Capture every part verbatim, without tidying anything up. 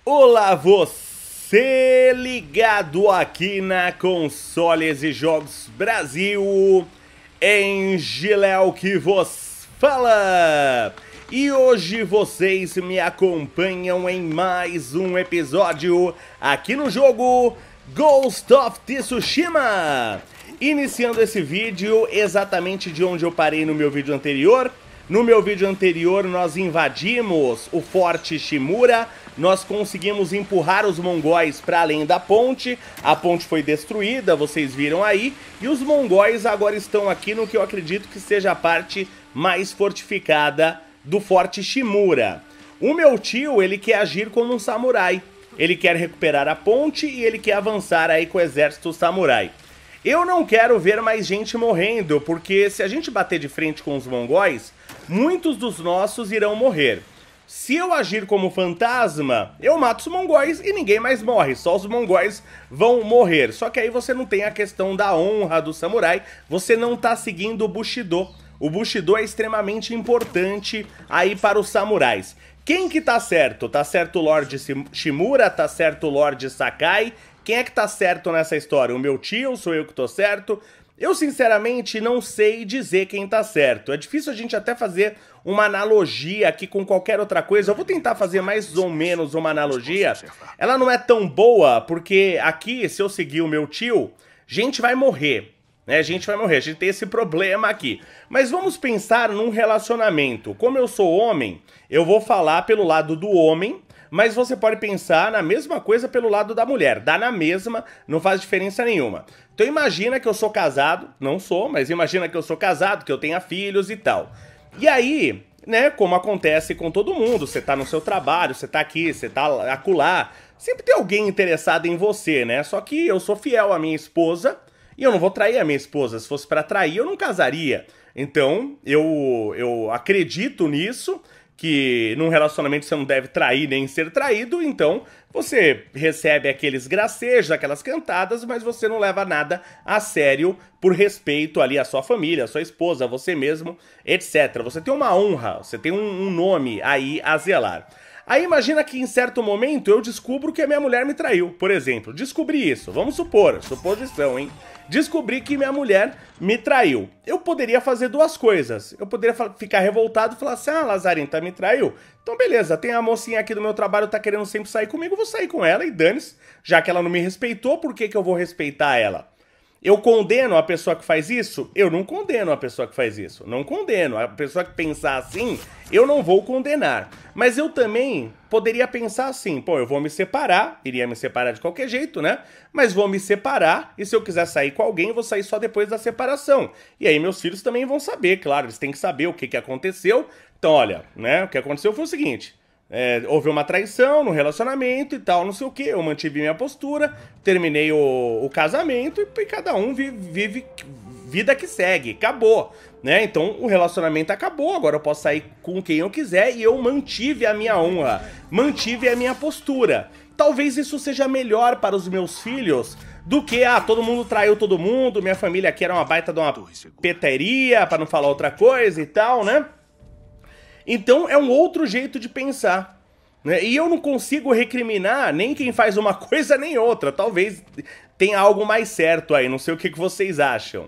Olá, você ligado aqui na Consoles e Jogos Brasil, em Giléu que vos fala. E hoje vocês me acompanham em mais um episódio aqui no jogo Ghost of Tsushima. Iniciando esse vídeo exatamente de onde eu parei no meu vídeo anterior. No meu vídeo anterior nós invadimos o Forte Shimura, nós conseguimos empurrar os mongóis para além da ponte, a ponte foi destruída, vocês viram aí, e os mongóis agora estão aqui no que eu acredito que seja a parte mais fortificada do Forte Shimura. O meu tio, ele quer agir como um samurai, ele quer recuperar a ponte e ele quer avançar aí com o exército samurai. Eu não quero ver mais gente morrendo, porque se a gente bater de frente com os mongóis, muitos dos nossos irão morrer. Se eu agir como fantasma, eu mato os mongóis e ninguém mais morre, só os mongóis vão morrer. Só que aí você não tem a questão da honra do samurai, você não tá seguindo o Bushido. O Bushido é extremamente importante aí para os samurais. Quem que tá certo? Tá certo o Lorde Shimura? Tá certo o Lorde Sakai? Quem é que tá certo nessa história? O meu tio? Sou eu que tô certo? Eu, sinceramente, não sei dizer quem tá certo. É difícil a gente até fazer uma analogia aqui com qualquer outra coisa. Eu vou tentar fazer mais ou menos uma analogia. Ela não é tão boa, porque aqui, se eu seguir o meu tio, gente vai morrer. Né? Gente vai morrer, a gente tem esse problema aqui. Mas vamos pensar num relacionamento. Como eu sou homem, eu vou falar pelo lado do homem, mas você pode pensar na mesma coisa pelo lado da mulher. Dá na mesma, não faz diferença nenhuma. Então imagina que eu sou casado, não sou, mas imagina que eu sou casado, que eu tenha filhos e tal. E aí, né, como acontece com todo mundo, você tá no seu trabalho, você tá aqui, você tá acolá, sempre tem alguém interessado em você, né? Só que eu sou fiel à minha esposa e eu não vou trair a minha esposa. Se fosse pra trair, eu não casaria. Então, eu, eu acredito nisso, que num relacionamento você não deve trair nem ser traído, então você recebe aqueles gracejos, aquelas cantadas, mas você não leva nada a sério por respeito ali à sua família, à sua esposa, a você mesmo, etcétera. Você tem uma honra, você tem um, um nome aí a zelar. Aí imagina que em certo momento eu descubro que a minha mulher me traiu, por exemplo. Descobri isso, vamos supor, suposição, hein? Descobri que minha mulher me traiu. Eu poderia fazer duas coisas. Eu poderia ficar revoltado e falar assim, ah, Lazarinho, tá me traiu? Então beleza, tem a mocinha aqui do meu trabalho, tá querendo sempre sair comigo, eu vou sair com ela e dane-se. Já que ela não me respeitou, por que que eu vou respeitar ela? Eu condeno a pessoa que faz isso? Eu não condeno a pessoa que faz isso. Não condeno. A pessoa que pensar assim, eu não vou condenar. Mas eu também poderia pensar assim, pô, eu vou me separar, iria me separar de qualquer jeito, né? Mas vou me separar e se eu quiser sair com alguém, eu vou sair só depois da separação. E aí meus filhos também vão saber, claro, eles têm que saber o que que aconteceu. Então, olha, né, o que aconteceu foi o seguinte... É, houve uma traição no relacionamento e tal, não sei o que, eu mantive minha postura, terminei o, o casamento e, e cada um vive, vive vida que segue, acabou, né? Então o relacionamento acabou, agora eu posso sair com quem eu quiser e eu mantive a minha honra, mantive a minha postura. Talvez isso seja melhor para os meus filhos do que, ah, todo mundo traiu todo mundo, minha família aqui era uma baita de uma petaria, para não falar outra coisa e tal, né? Então é um outro jeito de pensar, né? E eu não consigo recriminar nem quem faz uma coisa nem outra. Talvez tenha algo mais certo aí, não sei o que que vocês acham.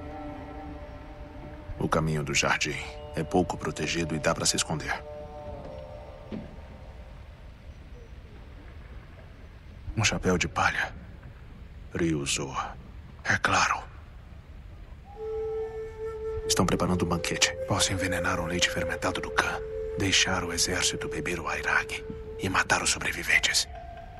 O caminho do jardim é pouco protegido e dá pra se esconder. Um chapéu de palha. Ryuzo, é claro. Estão preparando um banquete. Posso envenenar o leite fermentado do Khan, deixar o exército beber o Airag e matar os sobreviventes.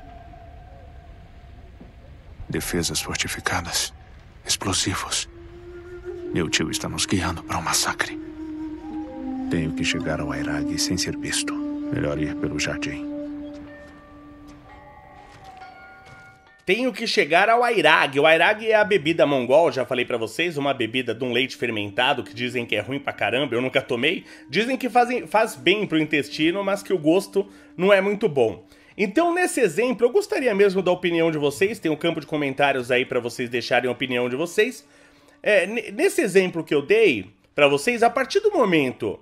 Defesas fortificadas, explosivos. Meu tio está nos guiando para um massacre. Tenho que chegar ao Airag sem ser visto. Melhor ir pelo jardim. Tenho que chegar ao Airag. O Airag é a bebida mongol, já falei pra vocês, uma bebida de um leite fermentado que dizem que é ruim pra caramba, eu nunca tomei. Dizem que fazem, faz bem pro intestino, mas que o gosto não é muito bom. Então, nesse exemplo, eu gostaria mesmo da opinião de vocês, tem um campo de comentários aí pra vocês deixarem a opinião de vocês. É, nesse exemplo que eu dei pra vocês, a partir do momento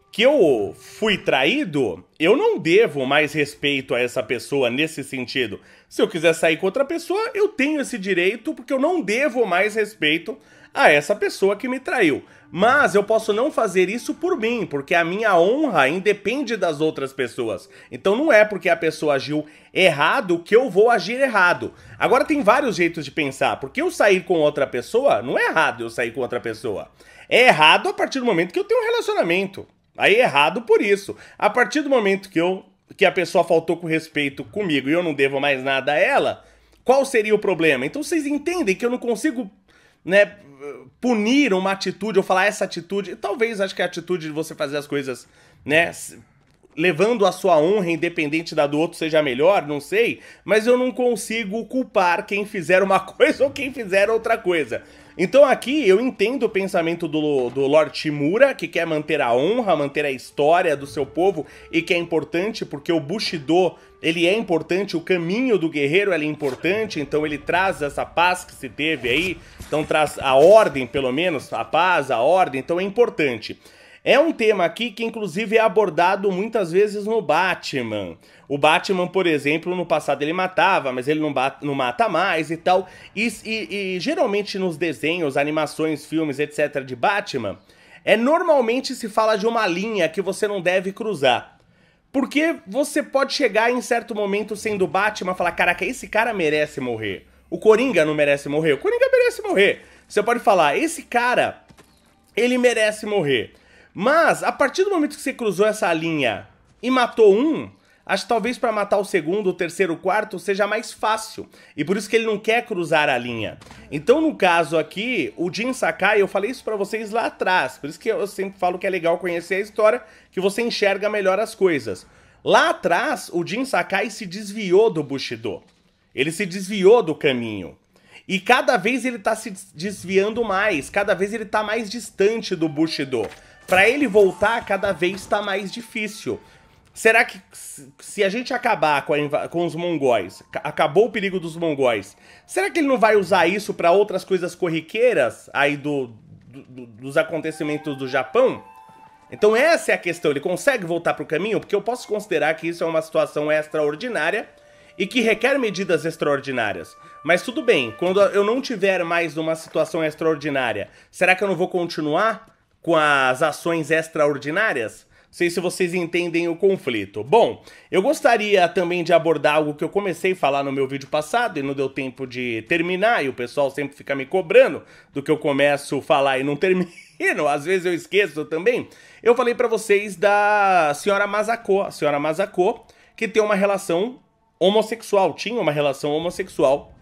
que eu fui traído, eu não devo mais respeito a essa pessoa nesse sentido. Se eu quiser sair com outra pessoa, eu tenho esse direito, porque eu não devo mais respeito a essa pessoa que me traiu. Mas eu posso não fazer isso por mim, porque a minha honra independe das outras pessoas. Então não é porque a pessoa agiu errado que eu vou agir errado. Agora tem vários jeitos de pensar, porque eu sair com outra pessoa, não é errado eu sair com outra pessoa. É errado a partir do momento que eu tenho um relacionamento. Aí é errado por isso. A partir do momento que, eu, que a pessoa faltou com respeito comigo e eu não devo mais nada a ela, qual seria o problema? Então vocês entendem que eu não consigo, né, punir uma atitude ou falar essa atitude. Talvez acho que a atitude de você fazer as coisas, né, levando a sua honra independente da do outro seja melhor, não sei. Mas eu não consigo culpar quem fizer uma coisa ou quem fizer outra coisa. Então aqui eu entendo o pensamento do, do Lord Shimura, que quer manter a honra, manter a história do seu povo, e que é importante porque o Bushido, ele é importante, o caminho do guerreiro ele é importante, então ele traz essa paz que se teve aí, então traz a ordem pelo menos, a paz, a ordem, então é importante. É um tema aqui que inclusive é abordado muitas vezes no Batman. O Batman, por exemplo, no passado ele matava, mas ele não, bate, não mata mais e tal. E, e, e geralmente nos desenhos, animações, filmes, etcétera de Batman, é normalmente se fala de uma linha que você não deve cruzar. Porque você pode chegar em certo momento sendo Batman e falar, caraca, esse cara merece morrer. O Coringa não merece morrer, o Coringa merece morrer. Você pode falar, esse cara, ele merece morrer. Mas, a partir do momento que você cruzou essa linha e matou um, acho que talvez para matar o segundo, o terceiro, o quarto seja mais fácil. E por isso que ele não quer cruzar a linha. Então, no caso aqui, o Jin Sakai, eu falei isso para vocês lá atrás. Por isso que eu sempre falo que é legal conhecer a história, que você enxerga melhor as coisas. Lá atrás, o Jin Sakai se desviou do Bushido. Ele se desviou do caminho. E cada vez ele tá se desviando mais, cada vez ele tá mais distante do Bushido. Pra ele voltar, cada vez tá mais difícil. Será que se a gente acabar com, a, com os mongóis, acabou o perigo dos mongóis, será que ele não vai usar isso pra outras coisas corriqueiras aí do, do, dos acontecimentos do Japão? Então essa é a questão, ele consegue voltar pro caminho? Porque eu posso considerar que isso é uma situação extraordinária e que requer medidas extraordinárias. Mas tudo bem, quando eu não tiver mais numa situação extraordinária, será que eu não vou continuar com as ações extraordinárias? Não sei se vocês entendem o conflito. Bom, eu gostaria também de abordar algo que eu comecei a falar no meu vídeo passado e não deu tempo de terminar, e o pessoal sempre fica me cobrando do que eu começo a falar e não termino, às vezes eu esqueço também. Eu falei pra vocês da senhora Masako, a senhora Masako, que tem uma relação homossexual, tinha uma relação homossexual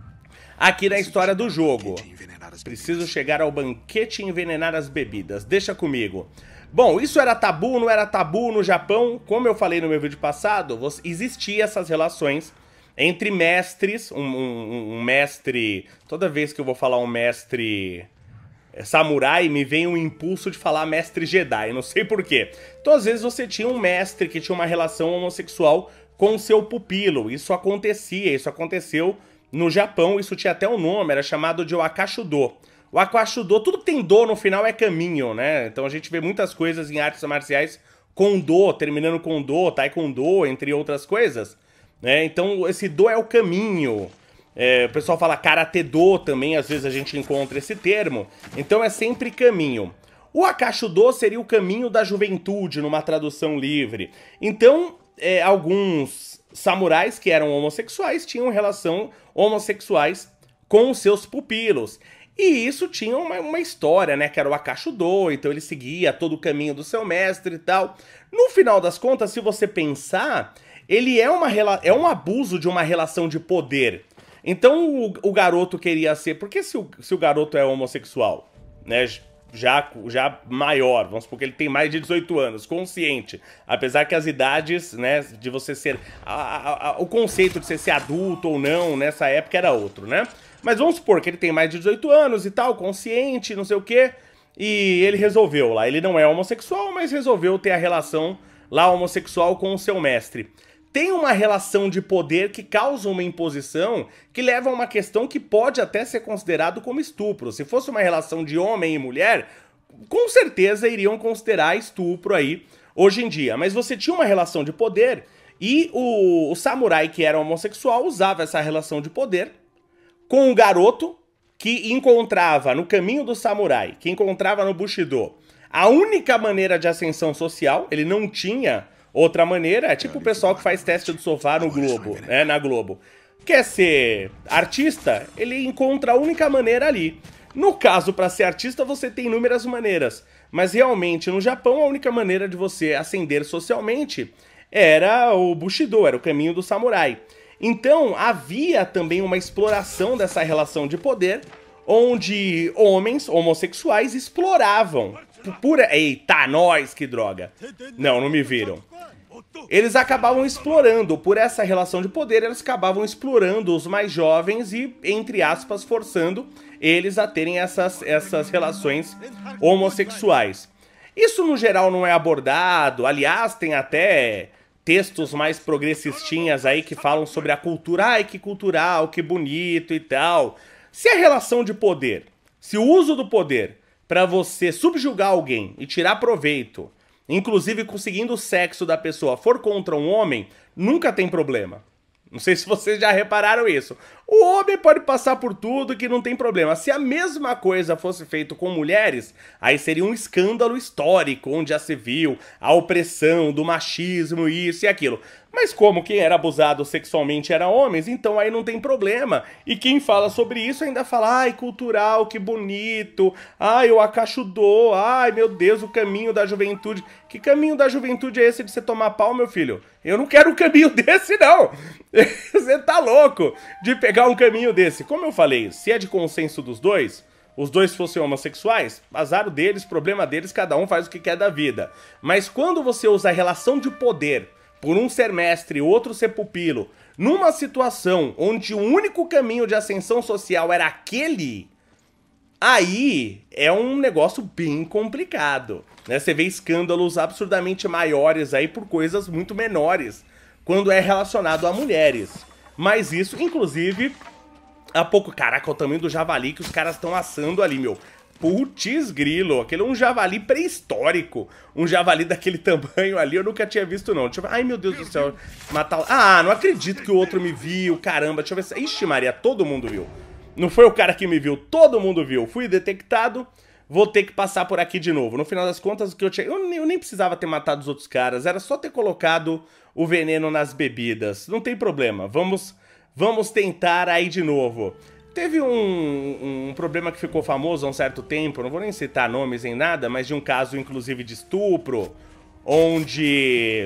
aqui na história do jogo. Preciso chegar ao banquete e envenenar as bebidas. Deixa comigo. Bom, isso era tabu, não era tabu no Japão? Como eu falei no meu vídeo passado, existiam essas relações entre mestres, um, um, um mestre... Toda vez que eu vou falar um mestre samurai, me vem um impulso de falar mestre Jedi, não sei porquê. Então, às vezes, você tinha um mestre que tinha uma relação homossexual com o seu pupilo. Isso acontecia, isso aconteceu no Japão, isso tinha até um nome, era chamado de Wakashudo. O Wakashudo, tudo que tem do no final é caminho, né? Então a gente vê muitas coisas em artes marciais com do, terminando com do, taekwondo, entre outras coisas, né? Então esse do é o caminho. É, o pessoal fala karate do também, às vezes a gente encontra esse termo. Então é sempre caminho. O Wakashudo seria o caminho da juventude, numa tradução livre. Então, é, alguns samurais que eram homossexuais tinham relação homossexuais com os seus pupilos. E isso tinha uma, uma história, né, que era o Wakashudo, então ele seguia todo o caminho do seu mestre e tal. No final das contas, se você pensar, ele é, uma, é um abuso de uma relação de poder. Então o, o garoto queria ser... Por que se o, se o garoto é homossexual, né, já, já maior, vamos supor que ele tem mais de dezoito anos, consciente, apesar que as idades, né, de você ser... A, a, a, o conceito de você ser adulto ou não, nessa época era outro, né? Mas vamos supor que ele tem mais de dezoito anos e tal, consciente, não sei o quê, e ele resolveu lá, ele não é homossexual, mas resolveu ter a relação lá homossexual com o seu mestre. Tem uma relação de poder que causa uma imposição que leva a uma questão que pode até ser considerado como estupro. Se fosse uma relação de homem e mulher, com certeza iriam considerar estupro aí hoje em dia. Mas você tinha uma relação de poder e o, o samurai que era homossexual usava essa relação de poder com o garoto que encontrava no caminho do samurai, que encontrava no Bushido, a única maneira de ascensão social. Ele não tinha outra maneira. É tipo o pessoal que faz teste do sofá no Globo, né, na Globo. Quer ser artista, ele encontra a única maneira ali. No caso, para ser artista, você tem inúmeras maneiras. Mas realmente, no Japão, a única maneira de você ascender socialmente era o Bushido, era o caminho do samurai. Então, havia também uma exploração dessa relação de poder, onde homens homossexuais exploravam. Pura... Eita, nós, que droga. Não, não me viram. Eles acabavam explorando, por essa relação de poder, eles acabavam explorando os mais jovens e, entre aspas, forçando eles a terem essas, essas relações homossexuais. Isso, no geral, não é abordado. Aliás, tem até textos mais progressistinhas aí que falam sobre a cultura. Ai, que cultural, que bonito e tal. Se a relação de poder, se o uso do poder para você subjugar alguém e tirar proveito, inclusive conseguindo o sexo da pessoa, for contra um homem, nunca tem problema. Não sei se vocês já repararam isso. O homem pode passar por tudo que não tem problema. Se a mesma coisa fosse feita com mulheres, aí seria um escândalo histórico, onde já se viu a opressão do machismo, isso e aquilo. Mas como quem era abusado sexualmente era homens, então aí não tem problema. E quem fala sobre isso ainda fala, ai, cultural, que bonito, ai, o Akashudo, ai, meu Deus, o caminho da juventude. Que caminho da juventude é esse de você tomar pau, meu filho? Eu não quero um caminho desse, não. Você tá louco de pegar um caminho desse. Como eu falei, se é de consenso dos dois, os dois fossem homossexuais, azar deles, problema deles, cada um faz o que quer da vida. Mas quando você usa a relação de poder por um ser mestre e outro ser pupilo, numa situação onde o único caminho de ascensão social era aquele, aí é um negócio bem complicado, né? Você vê escândalos absurdamente maiores aí por coisas muito menores, quando é relacionado a mulheres. Mas isso, inclusive, há pouco... Caraca, o tamanho do javali que os caras estão assando ali, meu. Putz grilo, aquele é um javali pré-histórico. Um javali daquele tamanho ali eu nunca tinha visto, não. Deixa eu ver. Ai, meu Deus do céu. Matar... Ah, não acredito que o outro me viu, caramba. Deixa eu ver. Ixi, Maria, todo mundo viu. Não foi o cara que me viu, todo mundo viu. Fui detectado, vou ter que passar por aqui de novo. No final das contas, o que eu tinha... Eu nem, eu nem precisava ter matado os outros caras. Era só ter colocado o veneno nas bebidas. Não tem problema. Vamos, vamos tentar aí de novo. Teve um, um problema que ficou famoso há um certo tempo, não vou nem citar nomes nem nada, mas de um caso inclusive de estupro, onde,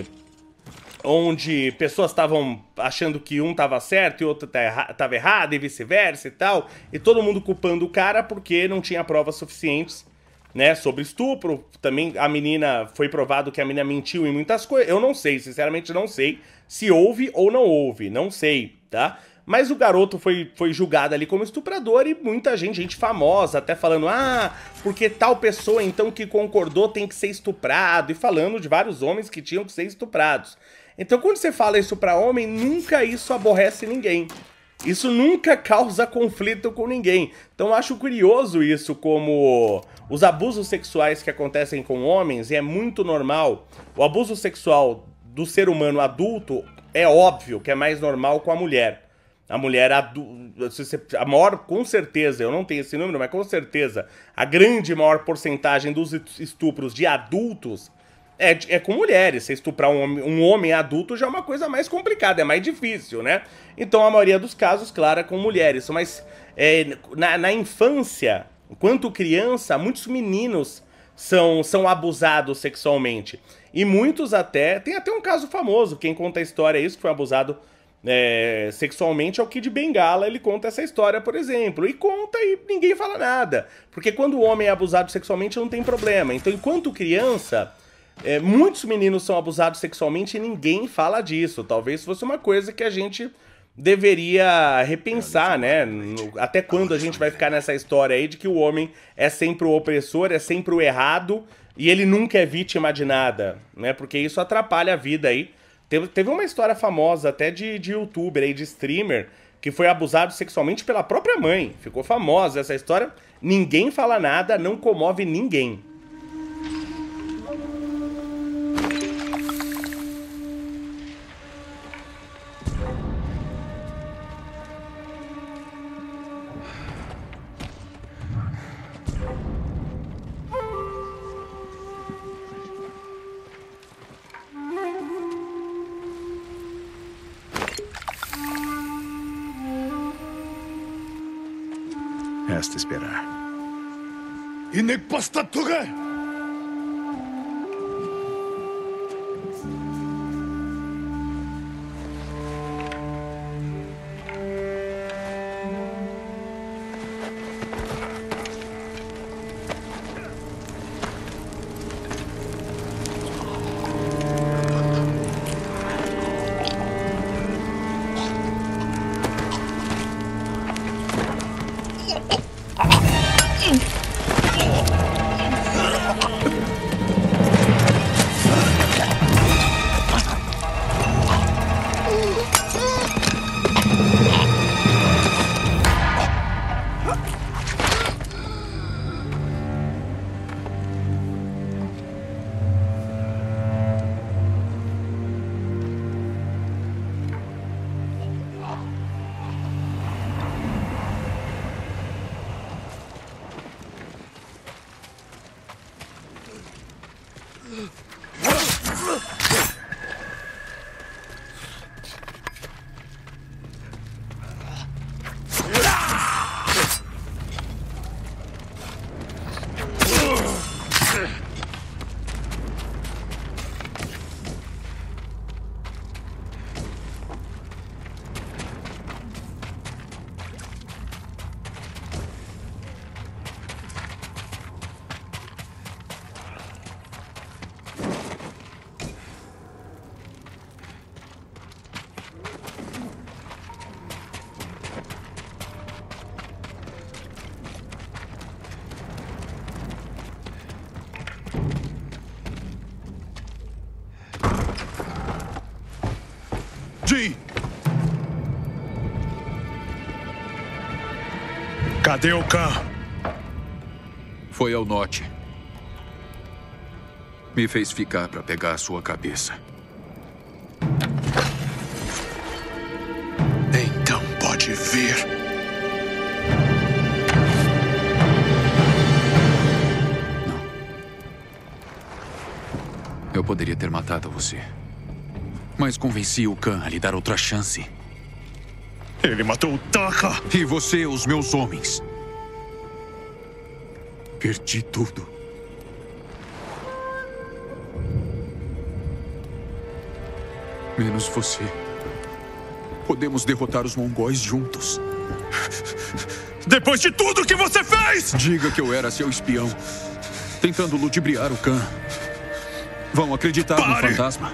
onde pessoas estavam achando que um estava certo e o outro estava errado e vice-versa e tal, e todo mundo culpando o cara porque não tinha provas suficientes, né, sobre estupro. Também a menina, foi provado que a menina mentiu em muitas coisas. Eu não sei, sinceramente não sei se houve ou não houve, não sei, tá? Mas o garoto foi, foi julgado ali como estuprador e muita gente, gente famosa, até falando, ah, porque tal pessoa então que concordou tem que ser estuprado, e falando de vários homens que tinham que ser estuprados. Então quando você fala isso pra homem, nunca isso aborrece ninguém. Isso nunca causa conflito com ninguém. Então eu acho curioso isso, como os abusos sexuais que acontecem com homens, e é muito normal. O abuso sexual do ser humano adulto é óbvio que é mais normal com a mulher. A mulher adulta, a maior, com certeza, eu não tenho esse número, mas com certeza, a grande maior porcentagem dos estupros de adultos é, é com mulheres. Você estuprar um homem, um homem adulto já é uma coisa mais complicada, é mais difícil, né? Então a maioria dos casos, claro, é com mulheres. Mas é, na, na infância, enquanto criança, muitos meninos são, são abusados sexualmente. E muitos até, tem até um caso famoso, quem conta a história é isso, que foi abusado É, sexualmente é o Kid Bengala. Ele conta essa história, por exemplo, e conta e ninguém fala nada, porque quando o homem é abusado sexualmente não tem problema. Então, enquanto criança, é, muitos meninos são abusados sexualmente e ninguém fala disso. Talvez fosse uma coisa que a gente deveria repensar, né? No, até quando a gente vai ficar nessa história aí de que o homem é sempre o opressor, é sempre o errado, e ele nunca é vítima de nada, né? Porque isso atrapalha a vida aí. Teve, teve uma história famosa até de, de youtuber aí, de streamer, que foi abusado sexualmente pela própria mãe. Ficou famosa essa história. Ninguém fala nada, não comove ninguém. Resta esperar. Ji! Cadê o Khan? Foi ao norte. Me fez ficar para pegar a sua cabeça. Então pode vir. Não. Eu poderia ter matado você. Mas convenci o Khan a lhe dar outra chance. Ele matou o Taka! E você, os meus homens. Perdi tudo. Menos você. Podemos derrotar os mongóis juntos. Depois de tudo que você fez! Diga que eu era seu espião, tentando ludibriar o Khan. Vão acreditar Pare. no fantasma?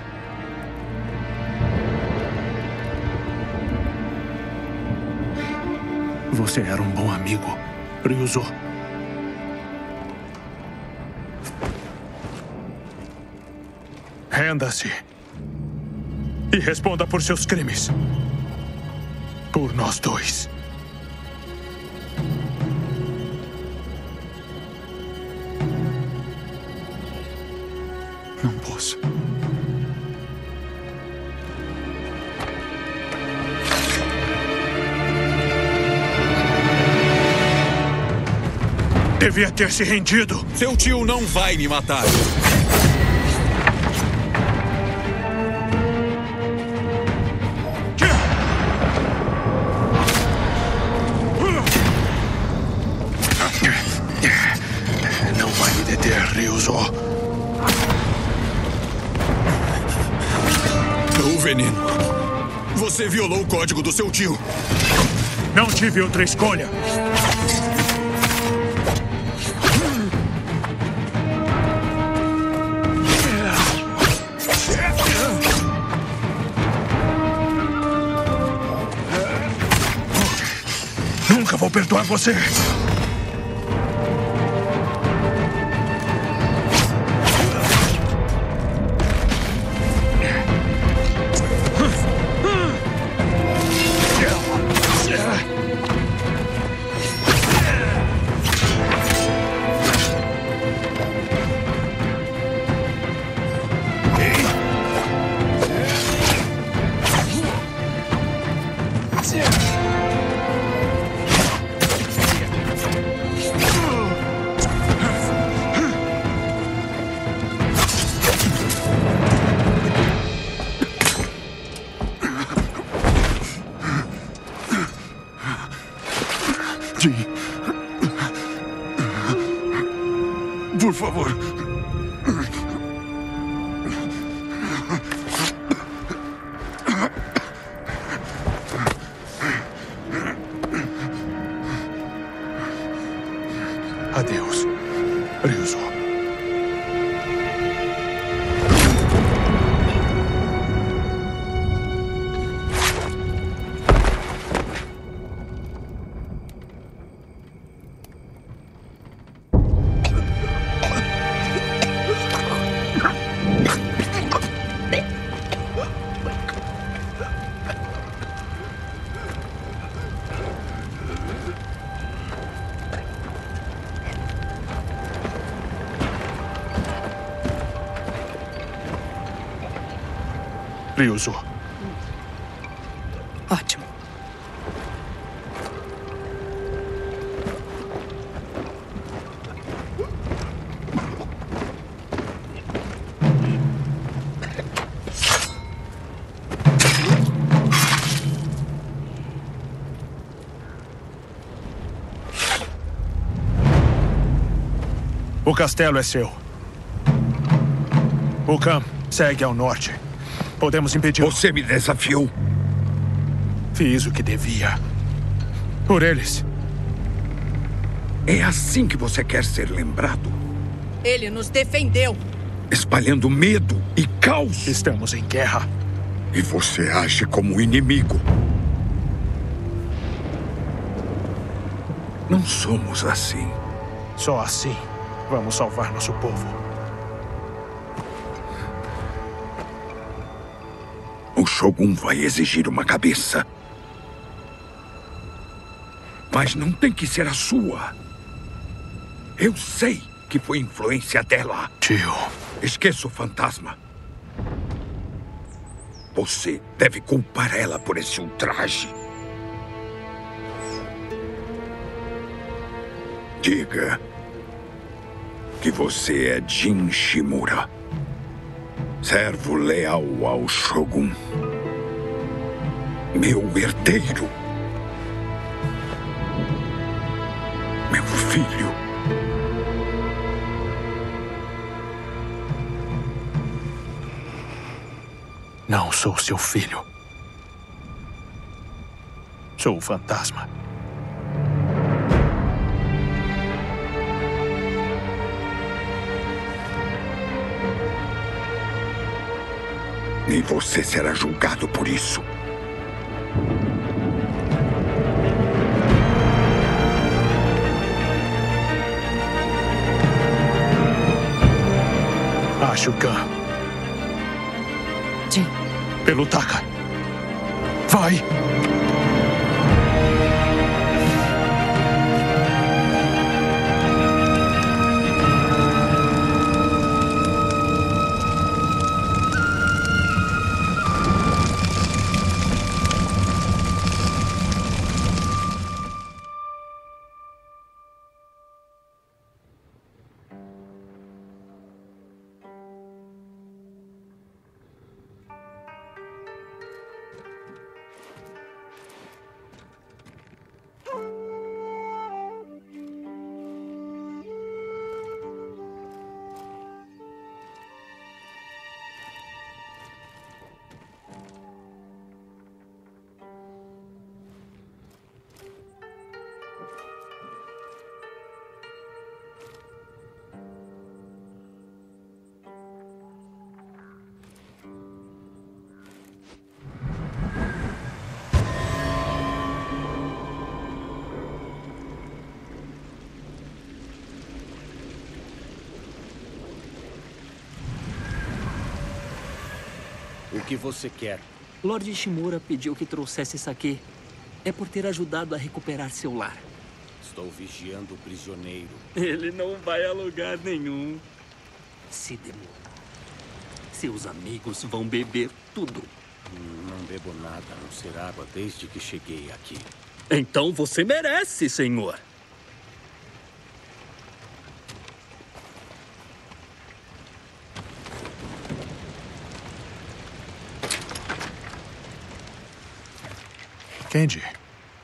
Você era um bom amigo, Ryuzo. Renda-se. E responda por seus crimes. Por nós dois. Não posso. Devia ter se rendido. Seu tio não vai me matar. Não vai me deter, Ryuzo. O veneno. Você violou o código do seu tio. Não tive outra escolha. Nunca vou perdoar você. Ji. Por favor. Adeus, Ryuzo. Ryuzo. Ótimo. O castelo é seu. O Khan segue ao norte. Podemos impedir. Você me desafiou. Fiz o que devia. Por eles. É assim que você quer ser lembrado? Ele nos defendeu. Espalhando medo e caos. Estamos em guerra. E você age como inimigo. Não somos assim. Só assim vamos salvar nosso povo. O Shogun vai exigir uma cabeça. Mas não tem que ser a sua. Eu sei que foi influência dela. Tio. Esqueça o fantasma. Você deve culpar ela por esse ultraje. Diga que você é Jin Shimura. Servo leal ao Shogun. Meu herdeiro. Meu filho. Não sou seu filho. Sou o fantasma. E você será julgado por isso. Acho Khan. Jin. Pelo Taka. Vai! O que você quer? Lord Shimura pediu que trouxesse sake. É por ter ajudado a recuperar seu lar. Estou vigiando o prisioneiro. Ele não vai a lugar nenhum. Se demora. Seus amigos vão beber tudo. Hum, não bebo nada, a não ser água desde que cheguei aqui. Então você merece, senhor. Kenji,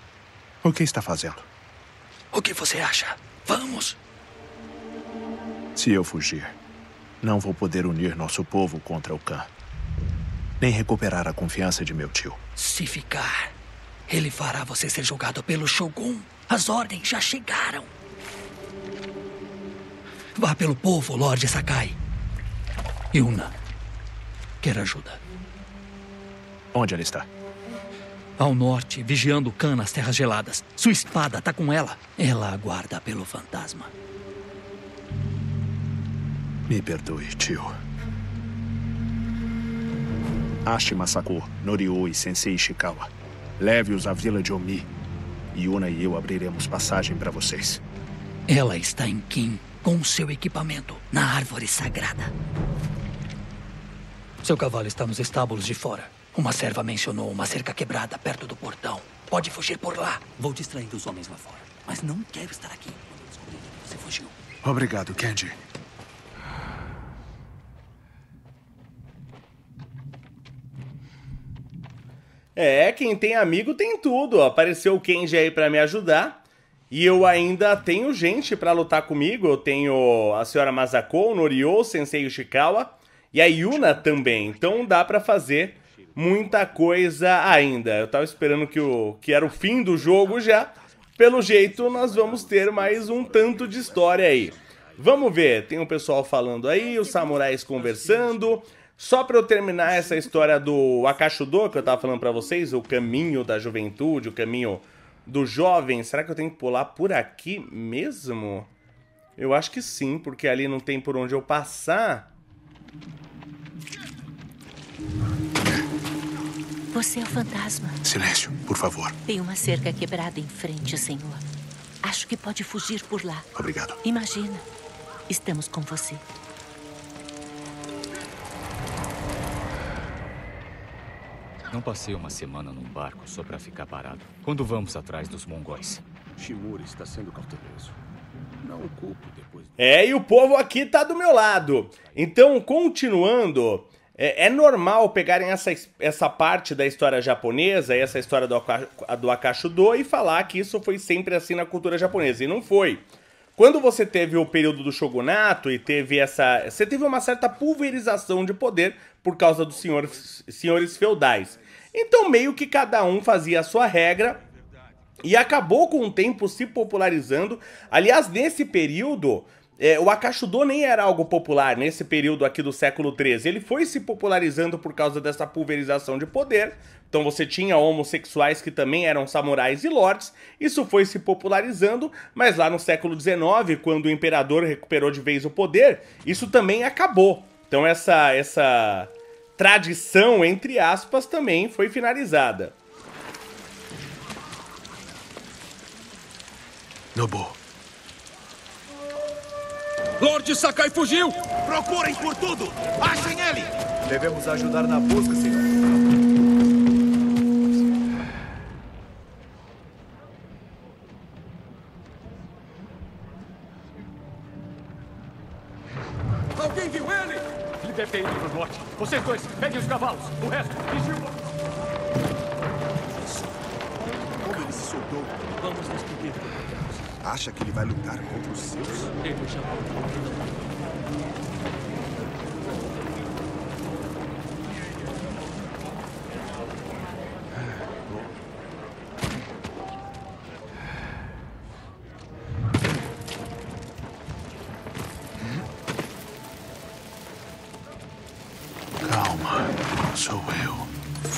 o que está fazendo? O que você acha? Vamos. Se eu fugir, não vou poder unir nosso povo contra o Khan, nem recuperar a confiança de meu tio. Se ficar, ele fará você ser julgado pelo Shogun. As ordens já chegaram. Vá pelo povo, Lorde Sakai. Yuna quer ajuda. Onde ela está? Ao norte, vigiando o Khan nas terras geladas. Sua espada tá com ela. Ela aguarda pelo fantasma. Me perdoe, tio. Ache Masako, Norio e Sensei Ishikawa. Leve-os à vila de Omi. Yuna e eu abriremos passagem para vocês. Ela está em Kim, com seu equipamento, na árvore sagrada. Seu cavalo está nos estábulos de fora. Uma serva mencionou uma cerca quebrada perto do portão. Pode fugir por lá. Vou distrair os homens lá fora. Mas não quero estar aqui quando descobrir que você fugiu. Obrigado, Kenji. É, quem tem amigo tem tudo. Apareceu o Kenji aí pra me ajudar. E eu ainda tenho gente pra lutar comigo. Eu tenho a senhora Masako, o Norio, o Sensei Ishikawa e a Yuna também. Então dá pra fazer muita coisa ainda. Eu tava esperando que, o, que era o fim do jogo já. Pelo jeito, nós vamos ter mais um tanto de história aí. Vamos ver. Tem o pessoal falando aí, os samurais conversando. Só pra eu terminar essa história do Akashudo, que eu tava falando pra vocês, o caminho da juventude, o caminho do jovem. Será que eu tenho que pular por aqui mesmo? Eu acho que sim, porque ali não tem por onde eu passar. Você é o fantasma. Silêncio, por favor. Tem uma cerca quebrada em frente, senhor. Acho que pode fugir por lá. Obrigado. Imagina, estamos com você. Não passei uma semana num barco só pra ficar parado. Quando vamos atrás dos mongóis? Shimura está sendo cauteloso. Não o culpo depois. É, e o povo aqui tá do meu lado. Então, continuando, é, é normal pegarem essa, essa parte da história japonesa, essa história do, do Akashudo, e falar que isso foi sempre assim na cultura japonesa. E não foi. Quando você teve o período do shogunato e teve essa... Você teve uma certa pulverização de poder por causa dos senhores, senhores feudais. Então meio que cada um fazia a sua regra e acabou com o tempo se popularizando. Aliás, nesse período, é, o Akashudo nem era algo popular, nesse período aqui do século treze. Ele foi se popularizando por causa dessa pulverização de poder. Então você tinha homossexuais que também eram samurais e lords. Isso foi se popularizando, mas lá no século dezenove, quando o imperador recuperou de vez o poder, isso também acabou. Então essa, essa tradição, entre aspas, também foi finalizada. Nobu. Lorde Sakai fugiu! Procurem por tudo! Achem ele! Devemos ajudar na busca, senhor. Alguém viu ele? Ele deve ter ido pro norte. Vocês dois, peguem os cavalos. O resto, vigiam. Como ele se soltou? Vamos nos pedir. Acha que ele vai lutar contra os seus? Ele já Calma, sou eu.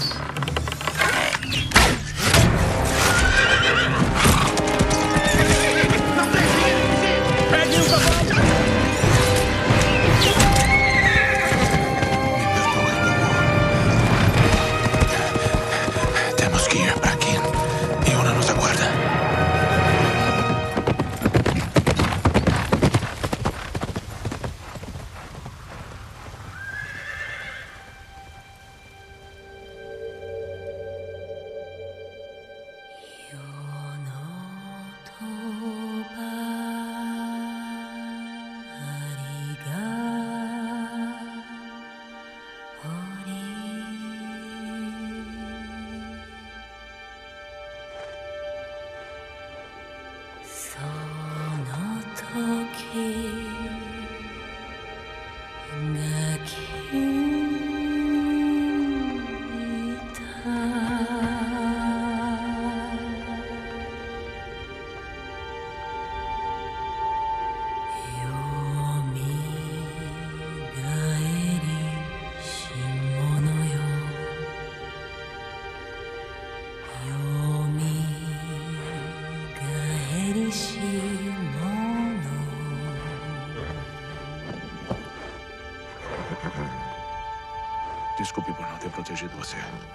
Peguem os cavalos! Temos que ir para aqui. Yuna nos aguarda. desculpe por não ter protegido você.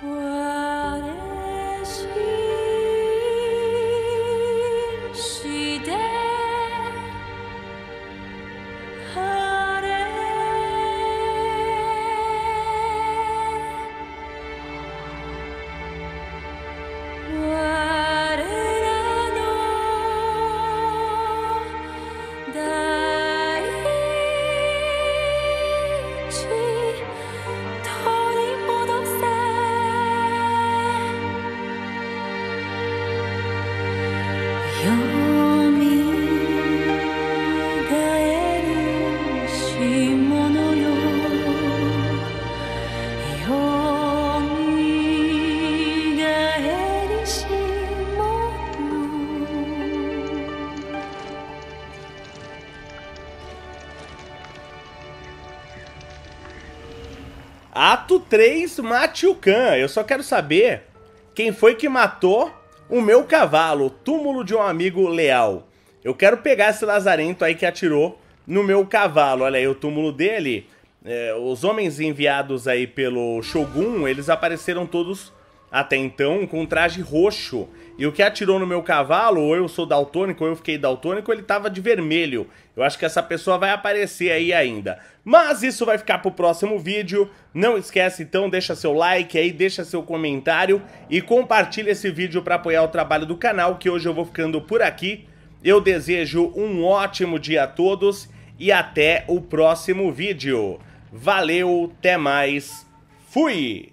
Ato três, mate o Khan. Eu só quero saber quem foi que matou o meu cavalo, o túmulo de um amigo leal. Eu quero pegar esse lazarento aí que atirou no meu cavalo. Olha aí o túmulo dele. É, os homens enviados aí pelo Shogun, eles apareceram todos até então com traje roxo. E o que atirou no meu cavalo, ou eu sou daltônico, ou eu fiquei daltônico, ele tava de vermelho. Eu acho que essa pessoa vai aparecer aí ainda. Mas isso vai ficar pro próximo vídeo. Não esquece então, deixa seu like aí, deixa seu comentário e compartilha esse vídeo para apoiar o trabalho do canal, que hoje eu vou ficando por aqui. Eu desejo um ótimo dia a todos e até o próximo vídeo. Valeu, até mais, fui!